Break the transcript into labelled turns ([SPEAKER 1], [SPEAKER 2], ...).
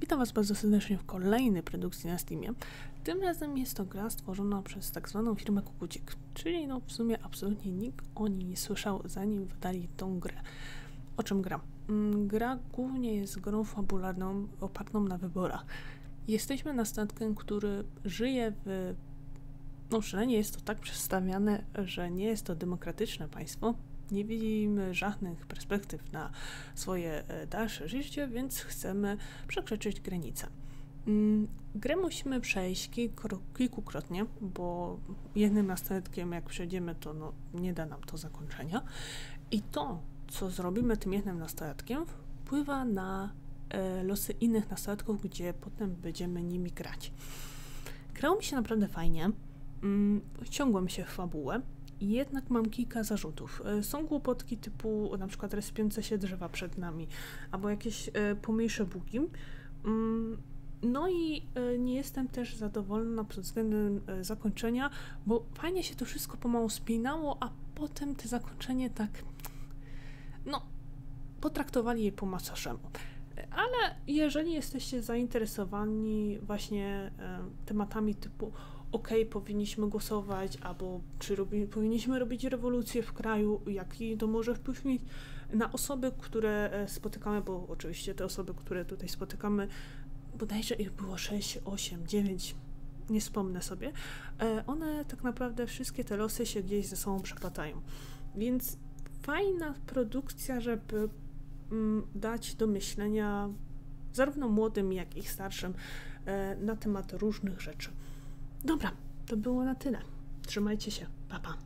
[SPEAKER 1] Witam Was bardzo serdecznie w kolejnej produkcji na Steamie. Tym razem jest to gra stworzona przez tak zwaną firmę Kukucik, czyli w sumie absolutnie nikt o niej nie słyszał, zanim wydali tą grę. O czym gra? Gra głównie jest grą fabularną opartą na wyborach. Jesteśmy nastatkiem, który żyje w... przynajmniej jest to tak przedstawiane, że nie jest to demokratyczne państwo. Nie widzimy żadnych perspektyw na swoje dalsze życie, więc chcemy przekroczyć granicę. Grę musimy przejść kilkukrotnie, bo jednym nastatkiem jak przejdziemy, to nie da nam to zakończenia. I to, co zrobimy tym jednym nastatkiem, wpływa na losy innych nastatków, gdzie potem będziemy nimi grać. Grało mi się naprawdę fajnie. Wciągłem się w fabułę. Jednak mam kilka zarzutów. Są głupotki typu na przykład respiące się drzewa przed nami, albo jakieś pomniejsze bugi. No i nie jestem też zadowolona pod względem zakończenia, bo fajnie się to wszystko pomału spinało, a potem te zakończenie tak, potraktowali je po macoszemu. Ale jeżeli jesteście zainteresowani właśnie tematami typu powinniśmy głosować, albo czy powinniśmy robić rewolucję w kraju, jaki to może wpływ mieć na osoby, które spotykamy, bo oczywiście te osoby, które tutaj spotykamy, bodajże ich było 6, 8, 9, nie wspomnę sobie, one tak naprawdę wszystkie te losy się gdzieś ze sobą przeplatają. Więc fajna produkcja, żeby dać do myślenia zarówno młodym, jak i starszym na temat różnych rzeczy. Dobra, to było na tyle. Trzymajcie się. Pa, pa.